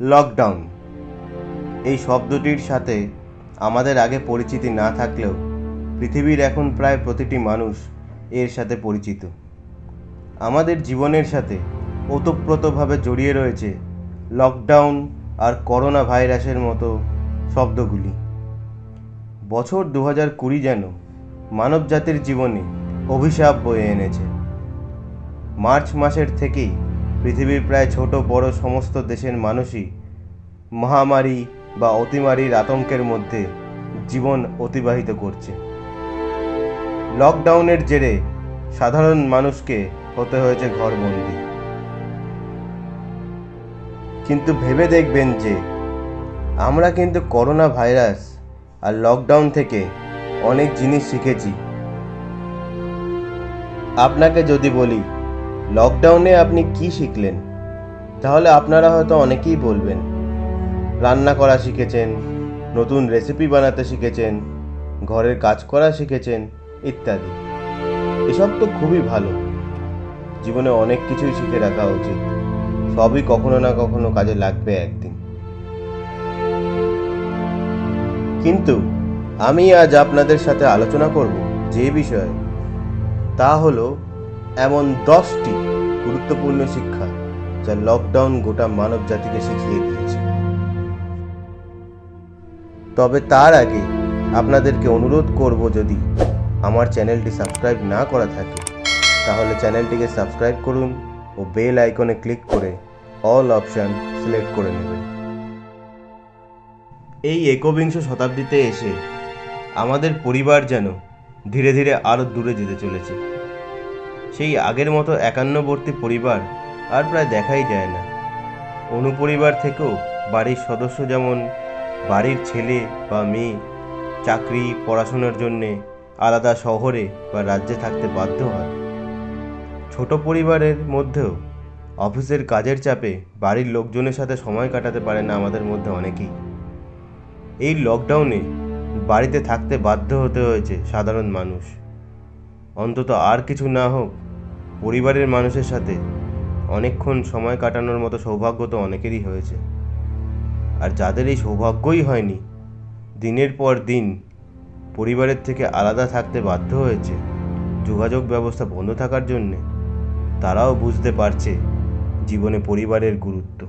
Lockdown এই শব্দটির সাথে আমাদের আগে পরিচিতি না থাকলেও পৃথিবীর এখন প্রায় প্রতিটি মানুষ এর সাথে পরিচিত। আমাদের জীবনের সাথে ওতপ্রোতভাবে জড়িয়ে রয়েছে লকডাউন আর করোনা ভাইরাসের মতো শব্দগুলি। বছর 2020 যেন মানবজাতির জীবনে অভিশাপ বয়ে এনেছে। মার্চ মাসের থেকেই পৃথিবীর প্রায় ছোট বড় সমস্ত দেশের মানুষই মহামারী বা অতিমারির আতঙ্কের মধ্যে জীবন অতিবাহিত করছে। লকডাউনের জেরে সাধারণ মানুষকে হতে হয়েছে ঘরবন্দি। কিন্তু ভেবে দেখবেন যে আমরা কিন্তু করোনা ভাইরাস আর লকডাউন থেকে অনেক জিনিস শিখেছি। আপনাকে যদি বলি লকডাউনে আপনি কি শিখলেন, তাহলে আপনারা হয়তো অনেকেই বলবেন রান্না করা শিখেছেন, নতুন রেসিপি বানাতে শিখেছেন, ঘরের কাজ করা শিখেছেন ইত্যাদি। এসব তো খুবই ভালো, জীবনে অনেক কিছুই শিখে রাখা উচিত, সবই কখনো না কখনো কাজে লাগবে একদিন। কিন্তু আমি আজ আপনাদের সাথে আলোচনা করব যে বিষয়ে, তা হলো এমন 10টি গুরুত্বপূর্ণ শিক্ষা যা লকডাউন গোটা মানব জাতিকে শিখিয়ে দিয়েছে। তবে তার আগে আপনাদেরকে অনুরোধ করব, যদি আমার চ্যানেলটি সাবস্ক্রাইব না করা থাকে তাহলে চ্যানেলটিকে সাবস্ক্রাইব করুন ও বেল আইকনে ক্লিক করে অল অপশান সিলেক্ট করে নেবেন। এই একবিংশ শতাব্দীতে এসে আমাদের পরিবার যেন ধীরে ধীরে আরও দূরে যেতে চলেছে। সেই আগের মতো একান্নবর্তী পরিবার আর প্রায় দেখাই যায় না। অনুপরিবার থেকেও বাড়ির সদস্য যেমন বাড়ির ছেলে বা মেয়ে চাকরি পড়াশোনার জন্যে আলাদা শহরে বা রাজ্যে থাকতে বাধ্য হয়, ছোট পরিবারের মধ্যেও অফিসের কাজের চাপে বাড়ির লোকজনের সাথে সময় কাটাতে পারে না আমাদের মধ্যে অনেকেই। এই লকডাউনে বাড়িতে থাকতে বাধ্য হতে হয়েছে সাধারণ মানুষ। অন্তত আর কিছু না হোক, পরিবারের মানুষের সাথে অনেকক্ষণ সময় কাটানোর মতো সৌভাগ্য তো অনেকেরই হয়েছে। আর যাদের এই সৌভাগ্যই হয়নি, দিনের পর দিন পরিবারের থেকে আলাদা থাকতে বাধ্য হয়েছে যোগাযোগ ব্যবস্থা বন্ধ থাকার জন্যে, তারাও বুঝতে পারছে জীবনে পরিবারের গুরুত্ব।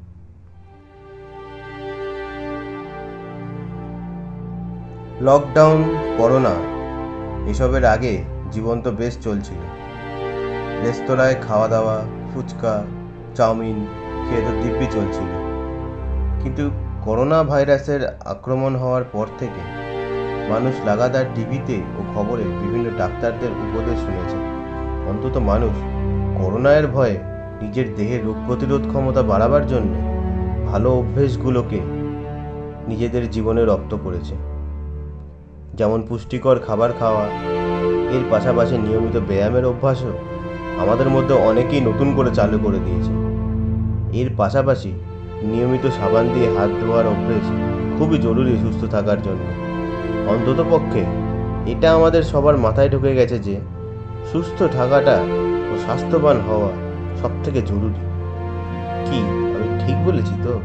লকডাউন, করোনা এসবের আগে জীবন তো বেশ চলছিল। রেস্তোরাঁয় খাওয়া দাওয়া, ফুচকা, চাউমিন খেয়ে তো দিব্যি চলছিল। কিন্তু করোনা ভাইরাসের আক্রমণ হওয়ার পর থেকে মানুষ লাগাতার টিভিতে ও খবরে বিভিন্ন ডাক্তারদের উপদেশ শুনেছে। অন্তত মানুষ করোনার ভয়ে নিজের দেহের রোগ প্রতিরোধ ক্ষমতা বাড়াবার জন্য ভালো অভ্যেসগুলোকে নিজেদের জীবনে রপ্ত করেছে। যেমন পুষ্টিকর খাবার খাওয়া, এর পাশাপাশি নিয়মিত ব্যায়ামের অভ্যাসও আমাদের মধ্যে অনেকেই নতুন করে চালু করে দিয়েছে। এর পাশাপাশি নিয়মিত সাবান দিয়ে হাত ধোয়ার অভ্যেস খুবই জরুরি সুস্থ থাকার জন্য। অন্তত পক্ষে এটা আমাদের সবার মাথায় ঢুকে গেছে যে সুস্থ থাকাটা ও স্বাস্থ্যবান হওয়া সব থেকে জরুরি। কি আমি ঠিক বলেছি তো?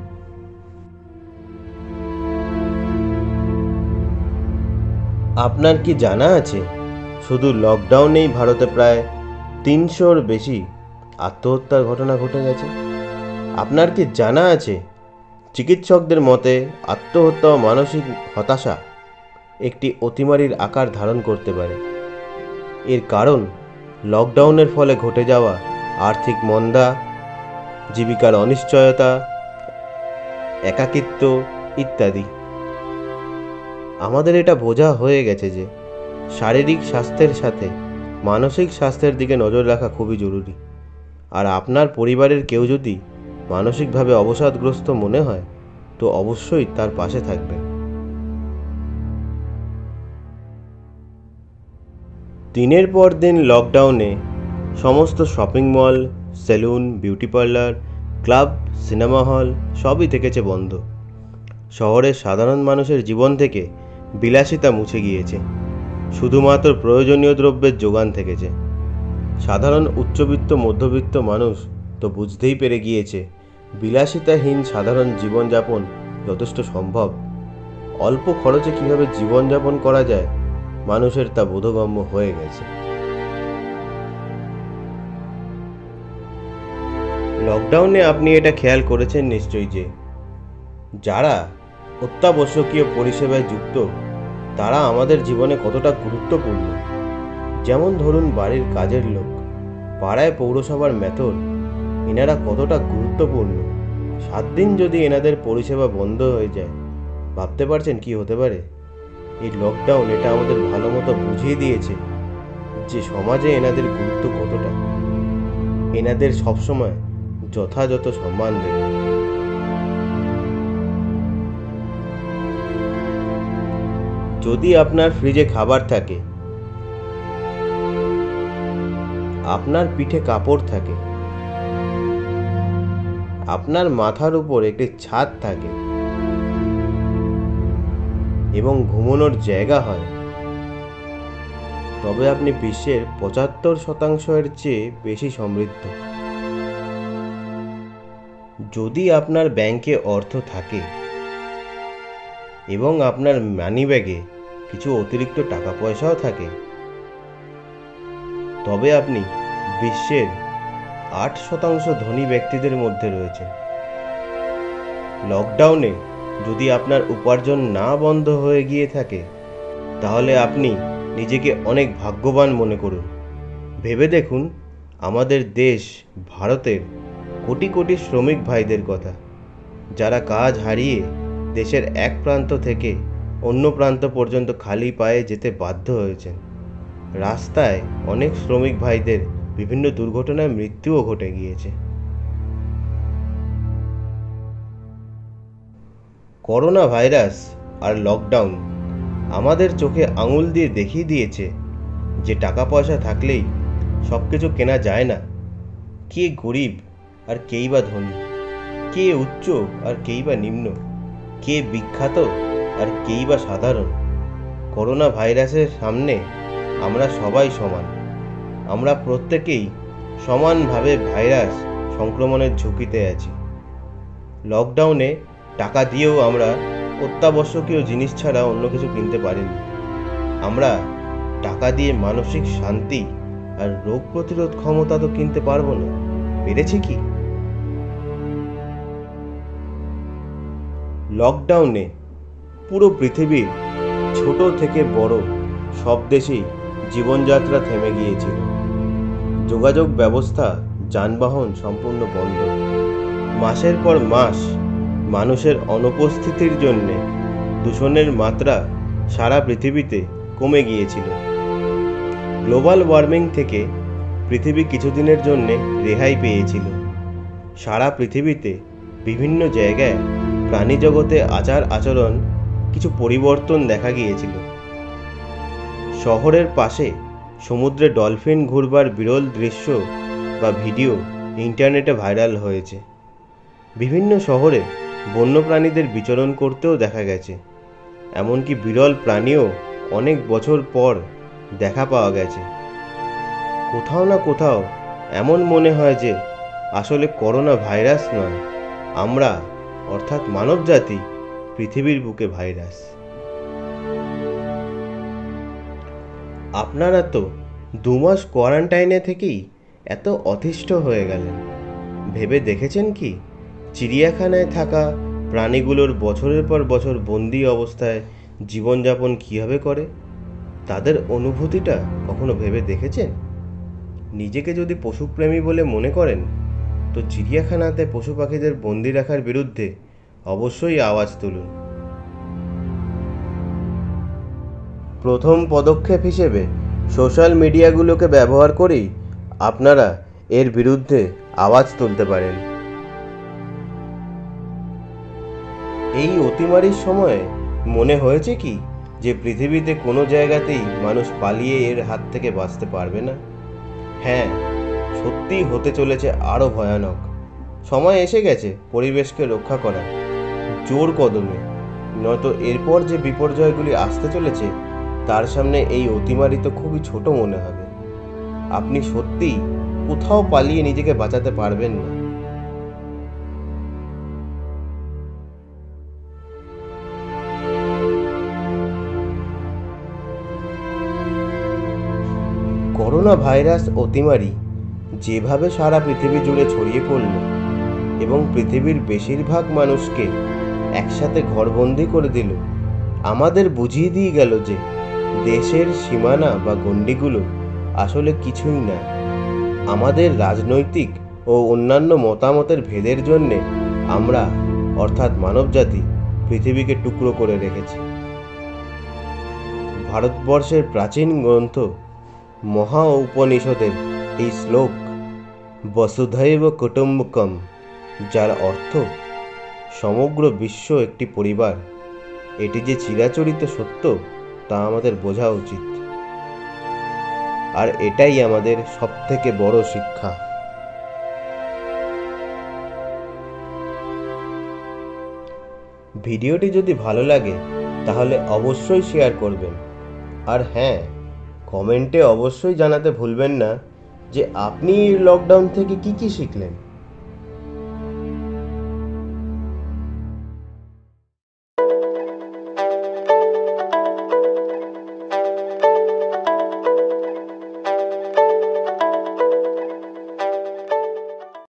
আপনার কি জানা আছে শুধু লকডাউনেই ভারতে প্রায় 300-র বেশি আত্মহত্যার ঘটনা ঘটে গেছে? আপনার কি জানা আছে চিকিৎসকদের মতে আত্মহত্যা ও মানসিক হতাশা একটি অতিমারির আকার ধারণ করতে পারে? এর কারণ লকডাউনের ফলে ঘটে যাওয়া আর্থিক মন্দা, জীবিকার অনিশ্চয়তা, একাকিত্ব ইত্যাদি। আমাদের এটা বোঝা হয়ে গেছে যে শারীরিক স্বাস্থ্যের সাথে মানসিক স্বাস্থ্যের দিকে নজর রাখা খুবই জরুরি। আর আপনার পরিবারের কেউ যদি মানসিকভাবে অবসাদগ্রস্ত মনে হয় তো অবশ্যই তার পাশে থাকবেন। দিনের পর দিন লকডাউনে সমস্ত shopping mall, salon, beauty parlour, club, cinema hall সবই থেকেছে বন্ধ। শহরের সাধারণ মানুষের জীবন থেকে বিলাসিতা মুছে গিয়েছে, শুধুমাত্র প্রয়োজনীয় দ্রব্যের যোগান থেকেছে। সাধারণ উচ্চবিত্ত মধ্যবিত্ত মানুষ তো বুঝতেই পেরে গিয়েছে বিলাসিতাহীন সাধারণ জীবনযাপন যথেষ্ট সম্ভব, অল্প খরচে কীভাবে জীবনযাপন করা যায় মানুষের তা বোধগম্য হয়ে গেছে। লকডাউনে আপনি এটা খেয়াল করেছেন নিশ্চয়ই যে যারা অত্যাবশ্যকীয় পরিষেবায় যুক্ত তারা আমাদের জীবনে কতটা গুরুত্বপূর্ণ। যেমন ধরুন বাড়ির কাজের লোক, পাড়ায় পৌরসভার মেথর, এনারা কতটা গুরুত্বপূর্ণ। 7 দিন যদি এনাদের পরিষেবা বন্ধ হয়ে যায়, ভাবতে পারছেন কি হতে পারে? এই লকডাউন এটা আমাদের ভালো মতো বুঝিয়ে দিয়েছে যে সমাজে এনাদের গুরুত্ব কতটা। এনাদের সবসময় যথাযথ সম্মান দেবে। যদি আপনার ফ্রিজে খাবার থাকে, আপনার পিঠে কাপড় থাকে, আপনার মাথার উপর একটি ছাদ থাকে এবং ঘুমানোর জায়গা হয়, তবে আপনি বিশ্বের 75% চেয়ে বেশি সমৃদ্ধ। যদি আপনার ব্যাংকে অর্থ থাকে এবং আপনার মানিব্যাগে কিছু অতিরিক্ত টাকা পয়সাও থাকে, তবে আপনি বিশ্বের 8% ধনী ব্যক্তিদের মধ্যে রয়েছেন। লকডাউনে যদি আপনার উপার্জন না বন্ধ হয়ে গিয়ে থাকে, তাহলে আপনি নিজেকে অনেক ভাগ্যবান মনে করুন। ভেবে দেখুন আমাদের দেশ ভারতের কোটি কোটি শ্রমিক ভাইদের কথা, যারা কাজ হারিয়ে দেশের এক প্রান্ত থেকে অন্য প্রান্ত পর্যন্ত খালি পায়ে যেতে বাধ্য হয়েছেন। রাস্তায় অনেক শ্রমিক ভাইদের বিভিন্ন দুর্ঘটনায় মৃত্যুও ঘটে গিয়েছে। করোনা ভাইরাস আর লকডাউন আমাদের চোখে আঙুল দিয়ে দেখিয়ে দিয়েছে যে টাকা পয়সা থাকলেই সব কিছু কেনা যায় না। কে গরিব আর কেই বা ধনী, কে উচ্চ আর কেই বা নিম্ন, কে বিখ্যাত আর কেই বা সাধারণ। করোনা ভাইরাসের সামনে আমরা সবাই সমান। আমরা প্রত্যেকেই সমানভাবে ভাইরাস সংক্রমণের ঝুঁকিতে আছি। লকডাউনে টাকা দিয়েও আমরা অত্যাবশ্যকীয় জিনিস ছাড়া অন্য কিছু কিনতে পারিনি। আমরা টাকা দিয়ে মানসিক শান্তি আর রোগ প্রতিরোধ ক্ষমতা তো কিনতে পারবো না, পেরেছি কি? লকডাউনে পুরো পৃথিবীর ছোট থেকে বড় সব দেশেই জীবনযাত্রা থেমে গিয়েছিল। যোগাযোগ ব্যবস্থা, যানবাহন সম্পূর্ণ বন্ধ। মাসের পর মাস মানুষের অনুপস্থিতির জন্য দূষণের মাত্রা সারা পৃথিবীতে কমে গিয়েছিল। গ্লোবাল ওয়ার্মিং থেকে পৃথিবী কিছুদিনের জন্য রেহাই পেয়েছিল। সারা পৃথিবীতে বিভিন্ন জায়গায় প্রাণী জগতে আচার আচরণ কিছু পরিবর্তন দেখা গিয়েছিল। শহরের পাশে সমুদ্রে ডলফিন ঘুরবার বিরল দৃশ্য বা ভিডিও ইন্টারনেটে ভাইরাল হয়েছে। বিভিন্ন শহরে বন্যপ্রাণীদের বিচরণ করতেও দেখা গেছে। এমনকি বিরল প্রাণীও অনেক বছর পর দেখা পাওয়া গেছে। কোথাও না কোথাও এমন মনে হয় যে আসলে করোনা ভাইরাস নয়, আমরা অর্থাৎ মানবজাতি পৃথিবীর বুকে ভাইরাস। আপনারা তো 2 মাস কোয়ারেন্টাইনে থেকেই এত অতিষ্ঠ হয়ে গেলেন। ভেবে দেখেছেন কি চিড়িয়াখানায় থাকা প্রাণীগুলোর বছরের পর বছর বন্দি অবস্থায় জীবনযাপন কীভাবে করে? তাদের অনুভূতিটা কখনো ভেবে দেখেছেন? নিজেকে যদি পশুপ্রেমী বলে মনে করেন, তো চিড়িয়াখানাতে পশু পাখিদের বন্দি রাখার বিরুদ্ধে অবশ্যই আওয়াজ তুলুন। প্রথম পদক্ষেপ হিসেবে সোশ্যাল মিডিয়াগুলোকে ব্যবহার করেই আপনারা এর বিরুদ্ধে আওয়াজ তুলতে পারেন। এই অতিমারির সময়ে মনে হয়েছে কি যে পৃথিবীতে কোনো জায়গাতেই মানুষ পালিয়ে এর হাত থেকে বাঁচতে পারবে না? হ্যাঁ, সত্যিই হতে চলেছে আরও ভয়ানক। সময় এসে গেছে পরিবেশকে রক্ষা করার জোর কদমে, নয়তো এরপর যে বিপর্যয়গুলি আসতে চলেছে তার সামনে এই অতিমারি তো খুবই ছোট মনে হবে। আপনি সত্যিই কোথাও পালিয়ে নিজেকে বাঁচাতে পারবেন না। করোনা ভাইরাস অতিমারি যেভাবে সারা পৃথিবী জুড়ে ছড়িয়ে পড়ল এবং পৃথিবীর বেশিরভাগ মানুষকে একসাথে ঘরবন্দি করে দিল, আমাদের বুঝিয়ে দিয়ে গেল যে দেশের সীমানা বা গণ্ডিগুলো আসলে কিছুই না। আমাদের রাজনৈতিক ও অন্যান্য মতামতের ভেদের জন্যে আমরা অর্থাৎ মানবজাতি পৃথিবীকে টুকরো করে রেখেছি। ভারতবর্ষের প্রাচীন গ্রন্থ মহা উপনিষদের এই শ্লোক বসুধৈব কুটুম্বকম, যার অর্থ সমগ্র বিশ্ব একটি পরিবার, এটি যে চিরাচরিত সত্য তা আমাদের বোঝা উচিত। আর এটাই আমাদের সবথেকে বড় শিক্ষা। ভিডিওটি যদি ভালো লাগে তাহলে অবশ্যই শেয়ার করবেন। আর হ্যাঁ, কমেন্টে অবশ্যই জানাতে ভুলবেন না যে আপনি এই লকডাউন থেকে কি শিখলেন।